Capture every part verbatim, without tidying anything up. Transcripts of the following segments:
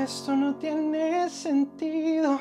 Esto no tiene sentido.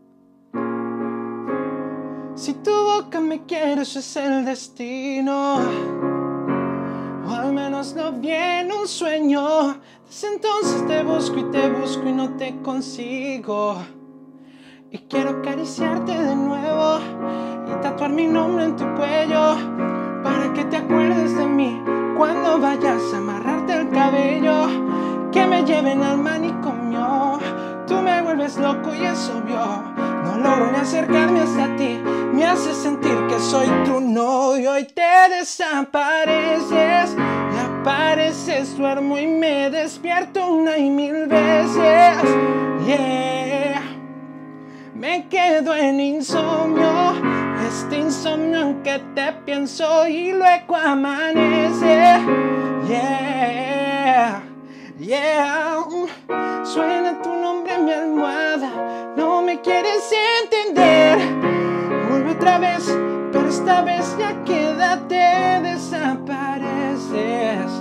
Si tu boca me quiere, eso es el destino. O al menos lo vi en un sueño. Desde entonces te busco y te busco y no te consigo. Y quiero acariciarte de nuevo y tatuar mi nombre en tu cuello, para que te acuerdes de mí cuando vayas a amarrarte el cabello. Que me lleven al manicomio. Tú me vuelves loco y es obvio. No logro ni acercarme hasta ti. Me haces sentir que soy tu novio y te desapareces. Y apareces, duermo y me despierto una y mil veces. Yeah. Me quedo en insomnio. Este insomnio en que te pienso y luego amanece. Yeah. Yeah, suena tu nombre en mi almohada. No me quieres entender. Vuelve otra vez, pero esta vez ya quédate, desapareces.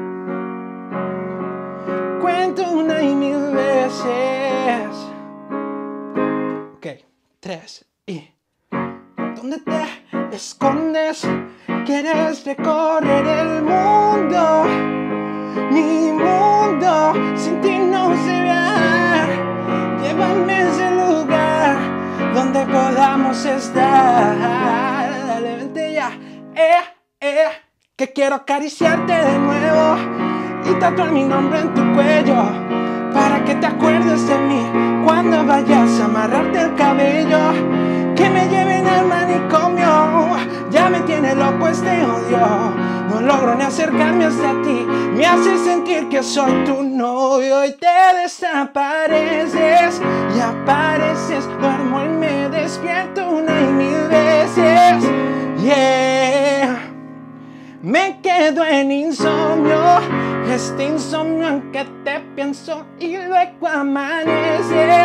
Cuento una y mil veces. Ok, tres y... ¿Dónde te escondes? ¿Quieres recorrer el mundo? Mi mundo sin ti no se ve. Llévame a ese lugar donde podamos estar. Dale, vente ya, eh, eh, que quiero acariciarte de nuevo y tatuar mi nombre en tu cuello, para que te acuerdes de mí cuando vayas a amarrarte el cabello. Que me lleven al manicomio. Ya me tiene loco este odio. No logro ni acercarme hasta ti. Me haces sentir que soy tu novio y te desapareces. Y apareces, duermo y me despierto una y mil veces. Yeah. Me quedo en insomnio. Este insomnio en que te pienso y luego amanece.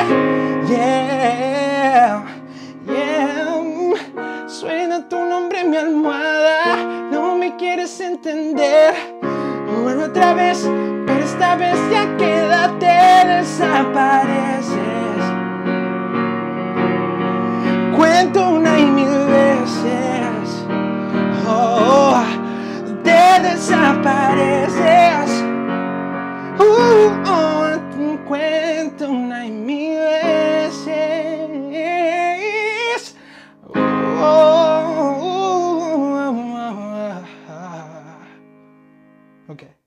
Yeah. Yeah. Suena tu nombre en mi almohada. No me quieres entender. Vuelve otra vez, pero esta vez ya quédate, desapareces. Cuento una y mil veces. Oh, te desapareces. Uh, oh, cuento una y mil veces. Oh, oh, oh, oh, oh. Okay.